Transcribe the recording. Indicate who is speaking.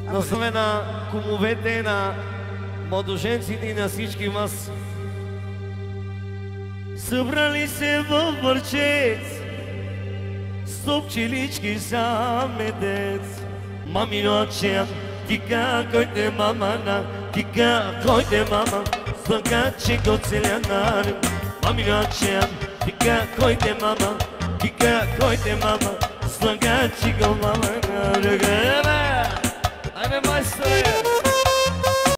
Speaker 1: Наслове на кумовете, на младоженците и на всички вас. Събрали се във върчец, с пчелички за медец. Мамино отчеят, тика койте мамана, тика койте мама, слъгаче го целянар. Мамино отчеят, тика койте мама, тика койте мама, слъгаче го мама. Айде, майсторе!